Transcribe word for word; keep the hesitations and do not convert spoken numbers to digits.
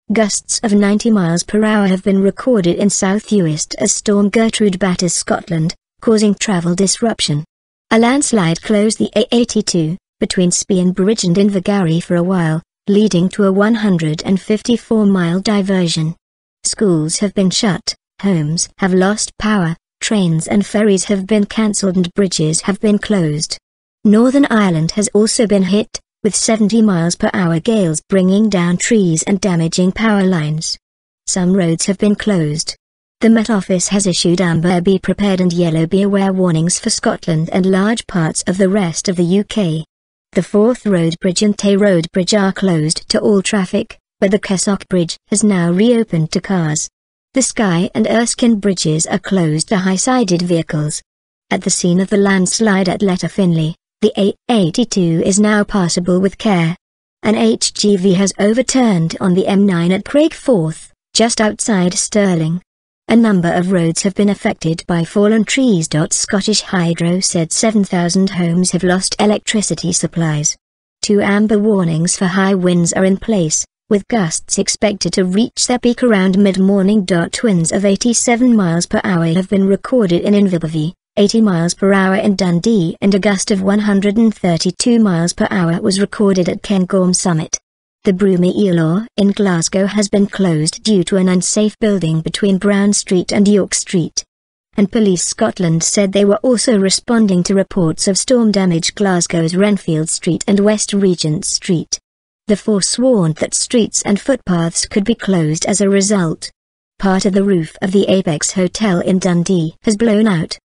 Gusts of ninety miles per hour have been recorded in South Uist as Storm Gertrude batters Scotland, causing travel disruption. A landslide closed the A eighty-two, between Speanbridge and Invergarry for a while, leading to a one hundred fifty-four mile diversion. Schools have been shut, homes have lost power, trains and ferries have been cancelled and bridges have been closed. Northern Ireland has also been hit, with seventy miles per hour gales bringing down trees and damaging power lines. Some roads have been closed. The Met Office has issued amber be prepared and yellow be aware warnings for Scotland and large parts of the rest of the U K. The Forth Road Bridge and Tay Road Bridge are closed to all traffic, but the Kessock Bridge has now reopened to cars. The Skye and Erskine bridges are closed to high-sided vehicles. At the scene of the landslide at Letterfinlay, the A eighty-two is now passable with care. An H G V has overturned on the M nine at Craigforth, just outside Stirling. A number of roads have been affected by fallen trees. Scottish Hydro said seven thousand homes have lost electricity supplies. Two amber warnings for high winds are in place, with gusts expected to reach their peak around mid-morning. Winds of eighty-seven miles per hour have been recorded in Inverbervie, eighty miles per hour in Dundee, and a gust of one hundred thirty-two miles per hour was recorded at Cairngorm Summit. The Broomy Elaw in Glasgow has been closed due to an unsafe building between Brown Street and York Street. And Police Scotland said they were also responding to reports of storm damage Glasgow's Renfield Street and West Regent Street. The force warned that streets and footpaths could be closed as a result. Part of the roof of the Apex Hotel in Dundee has blown out,